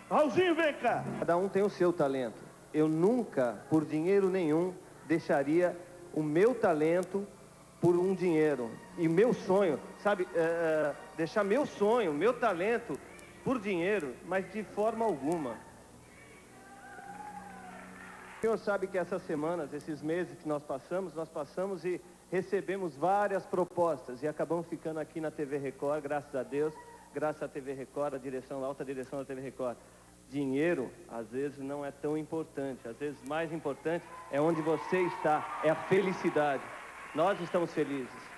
Raulzinho, vem cá. Cada um tem o seu talento. Eu nunca, por dinheiro nenhum, deixaria o meu talento por um dinheiro. E meu sonho, sabe, deixar meu sonho, meu talento por dinheiro, mas de forma alguma. O senhor sabe que essas semanas, esses meses que nós passamos e recebemos várias propostas e acabamos ficando aqui na TV Record, graças a Deus, graças à TV Record, a alta direção da TV Record. Dinheiro, às vezes, não é tão importante. Às vezes, mais importante é onde você está, é a felicidade. Nós estamos felizes.